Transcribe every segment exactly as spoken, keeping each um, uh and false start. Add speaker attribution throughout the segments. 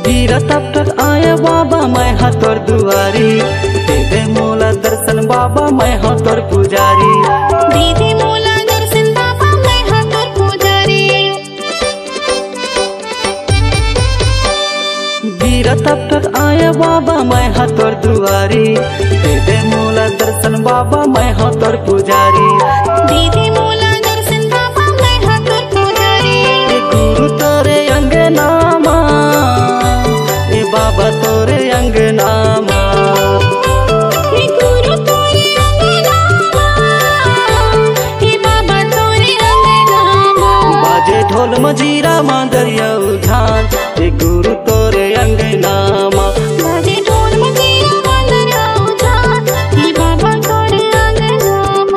Speaker 1: गिरा तब तक आया बाबा मैं हाँ तोर दुआरी, दे दे मोला दर्शन बाबा मैं हाँ तोर पुजारी।
Speaker 2: दे दे मोला दर्शन बाबा मैं हाँ तोर पुजारी।
Speaker 1: गिरा तब तक आया बाबा मैं हाँ तोर दुआरी, दे दे मोला दर्शन बाबा मैं हाँ तोर पुजारी।
Speaker 2: दे दे मोला दर्शन बाबा मैं हाँ तोर पुजारी।
Speaker 1: ए गुरु तोरे अंगनामा, ए बाबा तोरे अंगनामा,
Speaker 2: ए गुरु तोरे अंगनामा, ए बाबा तोरे अंगनामा।
Speaker 1: बाजे ढोल मजीरा मांदरिया उठान, ए गुरु तोरे अंगनामा।
Speaker 2: बाजे ढोल मजीरा मांदरिया उठान, ए बाबा तोरे अंगनामा।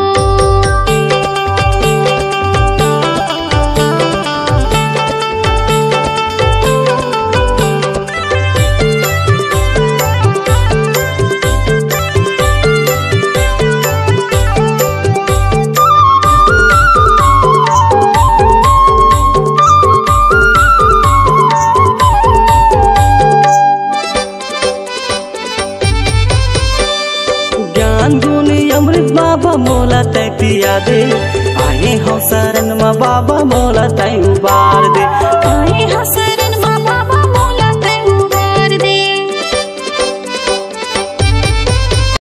Speaker 1: ज्ञान गुण अमृत बाबा मोला तै पिया दे, आए हम शरण में बाबा मोला तै उबार दे।